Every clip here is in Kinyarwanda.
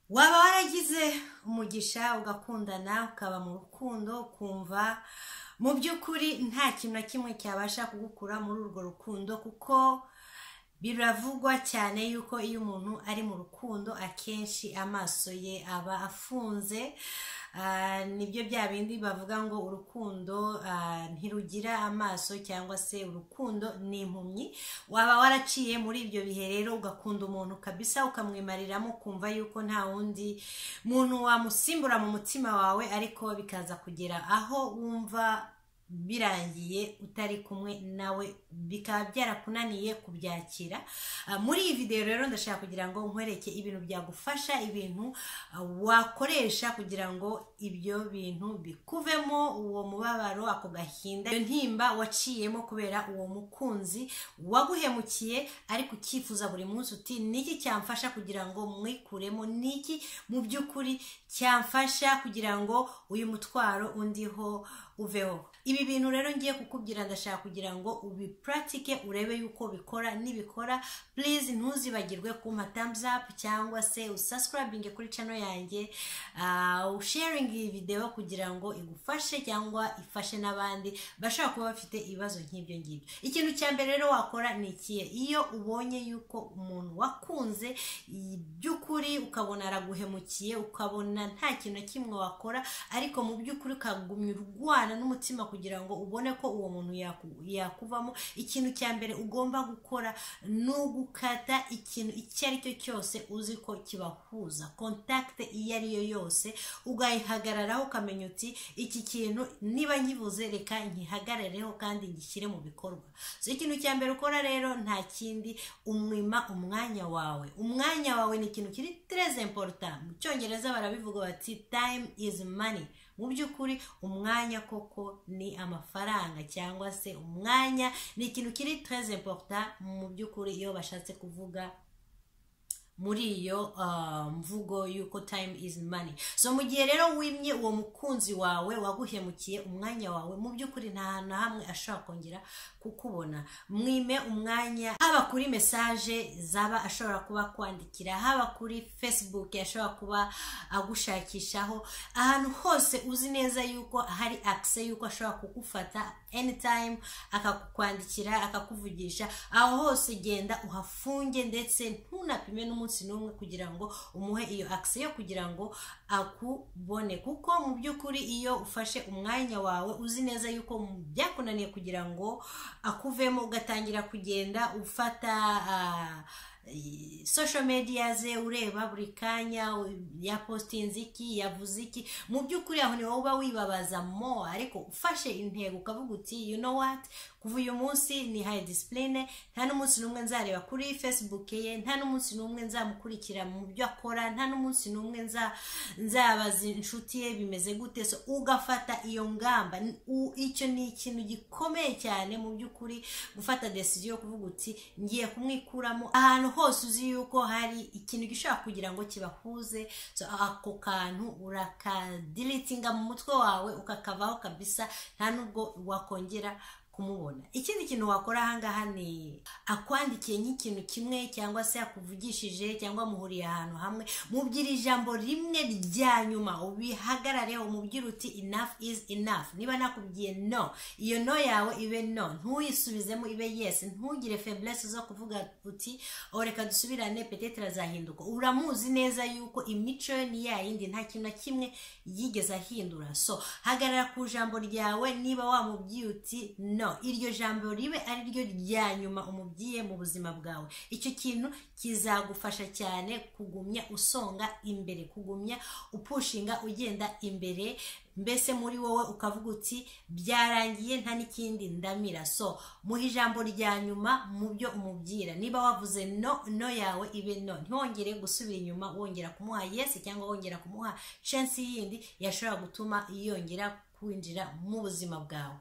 waba waragize umugisha ugakundana ukaba mu rukundo ukumva mu by'ukuri nta kintu na kimwe cyabasha kugukura muri urwo rukundo, kuko biravugwa cyane yuko iyo umuntu ari mu rukundo akenshi amaso ye aba afunze. Nibyo bya bindi bavuga ngo urukundo ntirugira amaso, cyangwa se urukundo ni impumyi. Waba waraciye muri ibyo bihe rero ugakunda umuntu kabisa ukamwimariramo, kumva yuko nta wundi muntu wamusimbura mu mutima wawe, ariko bikaza kugera aho wumva birangiye utari kumwe nawe, bikaba byarakunaniye kubyakira. Muri iyi video rero ndashaka kugira ngo nkwereke ibintu byagufasha, ibintu wakoresha kugira ngo ibyo bintu bikuvemo, uwo mubabaro, ako gahinda, iyo ntimba waciyemo kubera uwo mukunzi waguhemukiye, ariko ukifuza buri munsi uti niki cyamfasha kugira ngo mwikuremo, niki mu by'ukuri cyamfasha kugira ngo uyu mutwaro undiho uveho. Ibi bintu rero ngiye kukubwira ndashaka kugira ngo ubipratike urebe yuko bikora. Nibikora please ntuzibagirwe kumpa thumbs up, cyangwa se usubscribing kuri channel yanjye, usharing iyi video kugira ngo igufashe cyangwa ifashe n'abandi bashaka kuba bafite ibibazo nk'ibyo ngibyo. Ikintu cya mbere rero wakora ni ikihe? Iyo ubonye yuko umuntu wakunze by'ukuri ukabona araguhemukiye, ukabona nta kintu na kimwe wakora, ariko mu by'ukuri ukagumya urwana n'umutima kugira ngo ubone ko uwo muntu yakuvamo, ikintu cya mbere ugomba gukora ni ugukata ikintu icyo ari cyo cyose uzi ko kibahuza, contact iyo ari yo yose ugayihagararaho, ukamenya uti iki kintu niba nkibuze reka nkihagarareho kandi ngishyire mu bikorwa. So ikintu cya mbere ukora rero nta kindi, umwima umwanya wawe. Umwanya wawe ni ikintu kiri très important. Mu cyongereza barabivuga bati time is money. Mu by'ukuri umwanya koko ni amafaranga, cyangwa se umwanya ni ikintu kiri très important mu by'ukuri iyo bashatse kuvuga muri iyo mvugo yuko time is money. So mu gihe rero wimye uwo mukunzi wawe waguhemukiye umwanya wawe, mu by'ukuri nta hantu na hamwe ashobora kongera kukubona. Mwime umwanya, haba kuri message zaba ashobora kuba kwandikira, haba kuri Facebook ashobora kuba agushakishaho, ahantu hose uzi neza yuko hari access yuko ashobora kugufata anytime, akakukwandikira, akakuvugisha, aho hose genda uhafunge, ndetse ntunapime n'umunsi n'umwe kugira ngo umuhe iyo access yo kugira ngo akubone. Kuko mu by'ukuri iyo ufashe umwanya wawe uzi neza yuko byakunaniye kugira ngo akuvemo, ugatangira kugenda ufata social media ze ureba buri kanya ya postinze iki, yavuze iki, mu by'ukuri aho ni wowe uba wibabaza mo. Ariko ufashe intego ukavuga uti you know what, kuva uyu munsi ni high discipline, nta n'umunsi n'umwe nzareba kuri Facebook ye, nta n'umunsi n'umwe nzamukurikira mu byo akora, nta n'umunsi n'umwe nzabaza inshuti ye bimeze gute. So ugafata iyo ngamba, icyo ni ikintu gikomeye cyane mu by'ukuri, gufata decision yo kuvuga uti ngiye kumwikuramo. Ahantu hose uzi yuko hari ikintu gishobora kugira ngo kibahuze, so ako kantu urakadeletinga mu mutwe wawe, ukakavaho kabisa, nta nubwo wakongera kumubona. Ikindi kintu wakora ahangaha ni akwandikiye nk'ikintu kimwe, cyangwa se akuvugishije, cyangwa muhuriye ahantu hamwe, mubwira ijambo rimwe rya nyuma, ubihagarareho, umubwira uti enough is enough. Niba nakubwiye no, iyo no yawe ibe no, ntuyisubizemo ibe yes. Ntugire faiblesse zo kuvuga uti reka dusubirane, peut-être azahinduka. Uramuzi neza yuko imico ni ya yindi, nta kintu na kimwe yigeze ahindura. So hagarara ku jambo ryawe. Niba wamubwiye uti no, iryo jambo ribe ari ryo rya nyuma umubwiye mu buzima bwawe, icyo kintu kizagufasha cyane kugumya usonga imbere, kugumya upushinga ugenda imbere, mbese muri wowe ukavuga uti byarangiye nta n'ikindi ndamira. So muha ijambo rya nyuma mu byo umubwira. Niba wavuze no, no yawe ibe no, ntiwongere gusubira inyuma wongera kumuha yes, cyangwa wongera kumuha chance yindi yashobora gutuma yongera kwinjira mu buzima bwawe.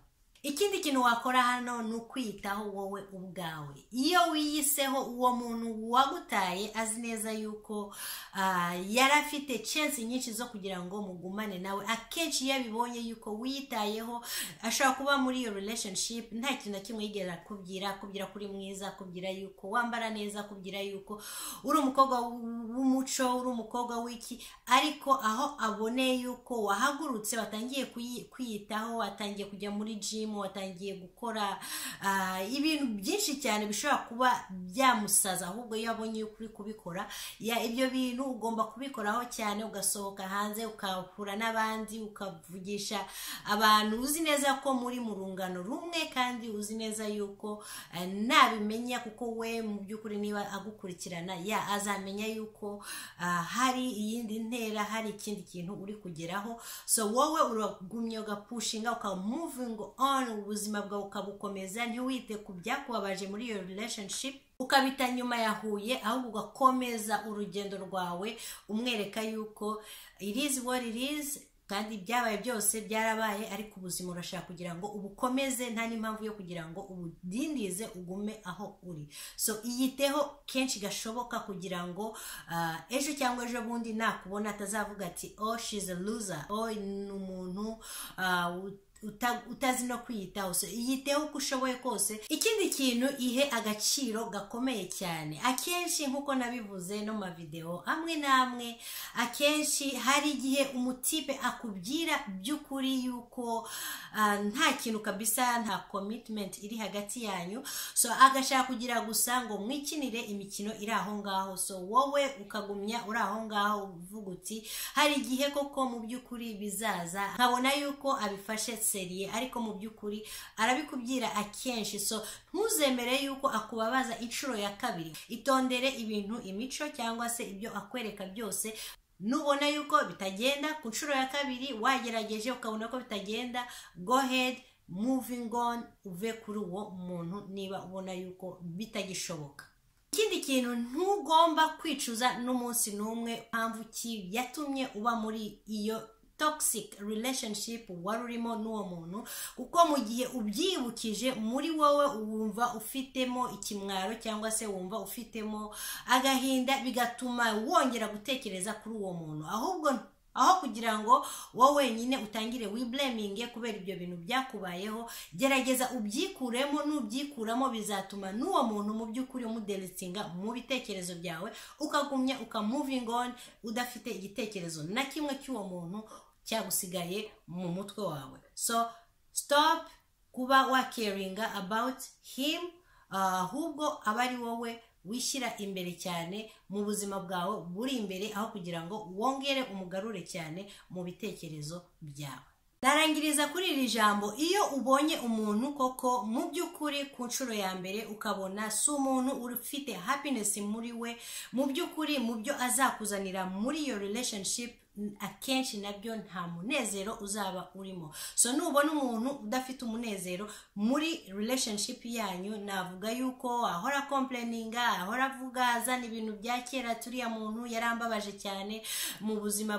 ikindi kintu wakora hano ni ukwiyitaho wowe ubwawe. Iyo wiyiseho, uwo muntu wagutaye azi neza yuko yari afite chance nyinshi zo kugira ngo mugumane nawe. Akenshi iyo abibonye yuko wiyitayeho, ashobora kuba muri iyo relationship nta kintu na kimwe yigera akubwira kuri mwiza, akubwira yuko wambara neza, akubwira yuko uri umukobwa w'umuco, uri umukobwa w'iki, ariko aho aboneye yuko wahagurutse, watangiye kwiyitaho, watangiye kujya muri gym, watangiye gukora ibintu byinshi cyane bishobora kuba byamusaza, ahubwo iyo abonye yuko uri kubikora, ibyo bintu ugomba kubikoraho cyane, ugasohoka hanze, ukahura n'abandi, ukavugisha abantu uzi neza ko muri mu rungano rumwe, kandi uzi neza yuko nabimenya, kuko we mu by'ukuri niba agukurikirana azamenya yuko hari iyindi ntera, hari ikindi kintu uri kugeraho. So wowe uragumye ugapushinga, uka moving on, ubuzima bwawe ukabukomeza, ntiwite ku byakubabaje muri iyo relationship ukabita nyuma yahuye, ahubwo ugakomeza urugendo rwawe umwereka yuko it is what it is, kandi byabaye byose byarabaye, ariko ubuzima urashaka kugira ngo ubukomeze, nta n'impamvu yo kugira ngo ubudindize ugume aho uri. So iyiteho kenshi gashoboka kugira ngo ejo cyangwa ejo bundi nakubona atazavuga ati oh she's a loser, oh ni umuntu utazi no kwiyitaho. So iyiteho uko ushoboye kose. Ikindi kintu, ihe agaciro gakomeye cyane. Akenshi nkuko nabivuze no ma video amwe namwe, akenshi hari igihe umutipe akubwira by'ukuri yuko nta kintu kabisa, nta commitment iri hagati yanyu, so agashaka kugira gusa ngo mwikinire imikino iri aho ngaho. So wowe ukagumya uri aho ngaho uvuga uti hari igihe koko mu by'ukuri bizaza, nkabona yuko abifashe seriye, ariko mu by'ukuri arabikubwira akenshi. So ntuzemere yuko akubabaza inshuro ya kabiri. Itondere ibintu, imico cyangwa se ibyo akwereka byose. Nubona yuko bitagenda ku nshuro ya kabiri, wagerageje ukabona ko bitagenda, go ahead, moving on, uve kuri uwo muntu niba ubona yuko bitagishoboka. Ikindi kintu, ntugomba kwicuza n'umunsi n'umwe mpamvu ki yatumye uba muri iyo toxic relationship wari urimo n'uwo muntu, kuko mu gihe ubyibukije muri wowe wumva ufitemo ikimwaro cyangwa se wumva ufitemo agahinda, bigatuma wongera gutekereza kuri uwo muntu. Ahubwo aho kugira ngo wowe wenyine utangire wiblaminge kubera ibyo bintu byakubayeho, gerageza ubyikuremo. Nubyikuramo bizatuma n'uwo muntu mu by'ukuri umudelitinga mu bitekerezo byawe, ukagumya moving on udafite igitekerezo na kimwe cy'uwo muntu cyagusigaye mu mutwe wawe. So stop kuba caringa about him, ahubwo abari wowe wishyira imbere cyane mu buzima bwawe buri imbere, aho kugira ngo wongere umugarure cyane mu bitekerezo byawe. Narangiriza kuri iri jambo, iyo ubonye umuntu koko mu by'ukuri ku nshuro ya mbere ukabona si umuntu ufite happiness muri we, mu by'ukuri mu byo azakuzanira muri iyo relationship, akenshi nabyo nta munezero uzaba urimo. So nubona umuntu udafite umunezero muri relationship yanyu, navuga yuko ahora complaininga, ahora avuga azana ibintu bya kera, turiya muntu yarambabaje cyane mu buzima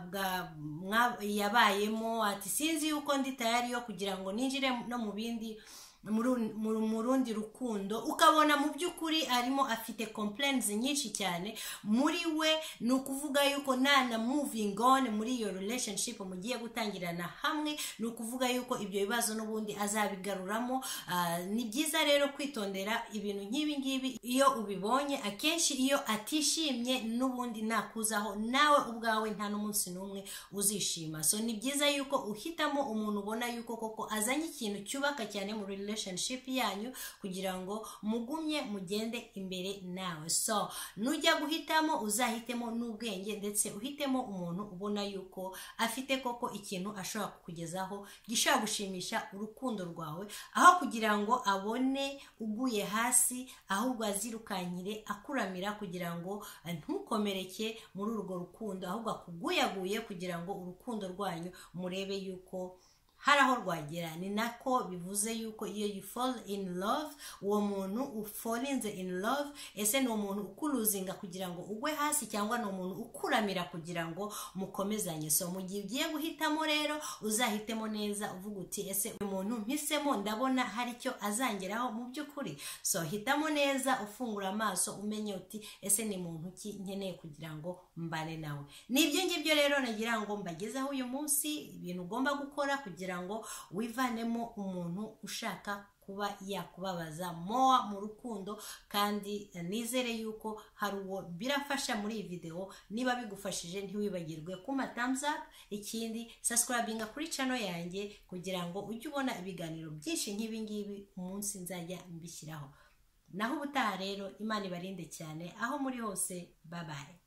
yabayemo, ati sinzi yuko ndi tayari yo kugira ngo ninjire no mu bindi mu rundi rukundo, ukabona mu by'ukuri arimo afite complaints nyinshi cyane muri we, ni ukuvuga yuko nana moving on muri iyo relationship mugiye gutangirana hamwe, ni ukuvuga yuko ibyo bibazo n'ubundi azabigaruramo. Ni byiza rero kwitondera ibintu nk'ibi ngibi iyo ubibonye. Akenshi iyo atishimye n'ubundi nakuzaho, nawe ubwawe nta n'umunsi n'umwe uzishima. So ni byiza yuko uhitamo umuntu ubona yuko koko azanye ikintu cyubaka cyane mu relationship yanyu, kugira ngo mugumye mugende imbere nawe. So nujya guhitamo, uzahitemo n'ubwenge, ndetse uhitemo umuntu ubona yuko afite koko ikintu ashobora kukugezaho gishobora gushimisha urukundo rwawe, aho kugira ngo abone uguye hasi, ahubwo azirukanyire akuramira kugira ngo ntukomereke muri urwo rukundo, ahubwo akuguyaguye kugira ngo urukundo rwanyu murebe yuko hari aho rwagera. Ni nako bivuze yuko iyo you fall in love, uwo muntu ufolinze in love, ese ni umuntu ukuluzinga kugira ngo ugwe hasi, cyangwa ni umuntu ukuramira kugira ngo mukomezanye. So mu gihe ugiye guhitamo rero, uzahitemo neza uvuga uti ese uyu muntu mpisemo ndabona hari icyo azangeraho mu by'ukuri. So hitamo neza, ufungura amaso, umenye uti ese ni muntu ki nkeneye kugira ngo mbane nawe. Nibyo ngibyo rero nagira ngo mbagezaho uyu munsi, ibintu ugomba gukora kugira ngo wivanemo umuntu ushaka kuba yakubabaza moa mu rukundo. Kandi nizere yuko hari uwo birafasha muri iyi video. Niba bigufashije ntiwibagirwe kuma thumbs up, ikindi subscribinga kuri channel yanjye kugira ngo ujye ubona ibiganiro byinshi nk'ibi ngibi umunsi nzajya mbishyiraho. Naho ubutaha rero, Imana ibarinde cyane aho muri hose. Bye bye.